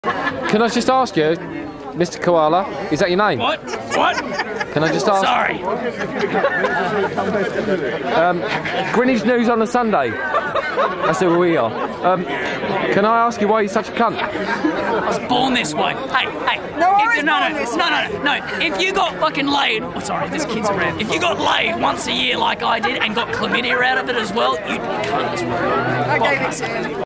Can I just ask you, Mr. Koala, is that your name? What? What? Can I just ask? Sorry. Greenwich News on a Sunday. That's who we are. Can I ask you why you're such a cunt? I was born this way. Hey. No, No. If you got fucking laid, oh sorry, this kid's around. If you got laid once a year like I did and got chlamydia out of it as well, you'd be a cunt as well. I gave it to him.